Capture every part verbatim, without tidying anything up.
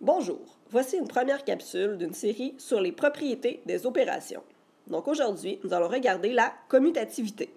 Bonjour, voici une première capsule d'une série sur les propriétés des opérations. Donc aujourd'hui, nous allons regarder la commutativité.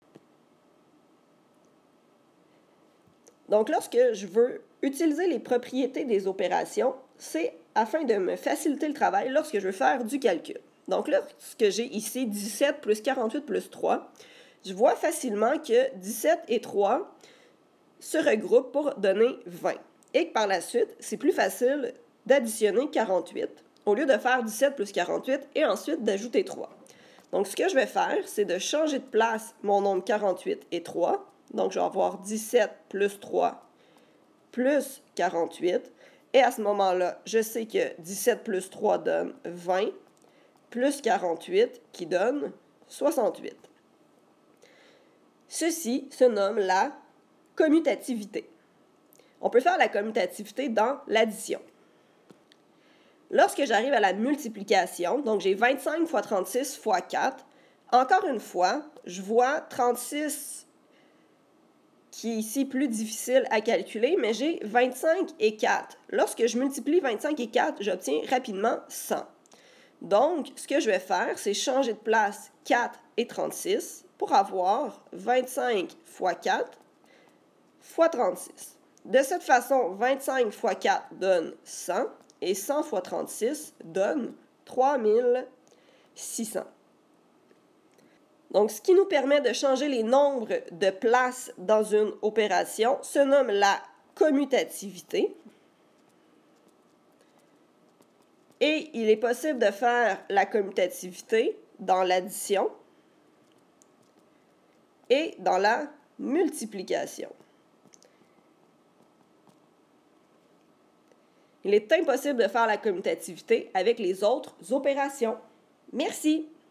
Donc lorsque je veux utiliser les propriétés des opérations, c'est afin de me faciliter le travail lorsque je veux faire du calcul. Donc lorsque j'ai ici dix-sept plus quarante-huit plus trois, je vois facilement que dix-sept et trois se regroupent pour donner vingt. Et que par la suite, c'est plus facile d'additionner quarante-huit au lieu de faire dix-sept plus quarante-huit et ensuite d'ajouter trois. Donc, ce que je vais faire, c'est de changer de place mon nombre quarante-huit et trois. Donc, je vais avoir dix-sept plus trois plus quarante-huit. Et à ce moment-là, je sais que dix-sept plus trois donne vingt plus quarante-huit qui donne soixante-huit. Ceci se nomme la commutativité. On peut faire la commutativité dans l'addition. Lorsque j'arrive à la multiplication, donc j'ai vingt-cinq fois trente-six fois quatre, encore une fois, je vois trente-six qui est ici plus difficile à calculer, mais j'ai vingt-cinq et quatre. Lorsque je multiplie vingt-cinq et quatre, j'obtiens rapidement cent. Donc, ce que je vais faire, c'est changer de place quatre et trente-six pour avoir vingt-cinq fois quatre fois trente-six. De cette façon, vingt-cinq fois quatre donne cent et cent fois trente-six donne trois mille six cents. Donc, ce qui nous permet de changer les nombres de places dans une opération se nomme la commutativité. Et il est possible de faire la commutativité dans l'addition et dans la multiplication. Il est impossible de faire la commutativité avec les autres opérations. Merci!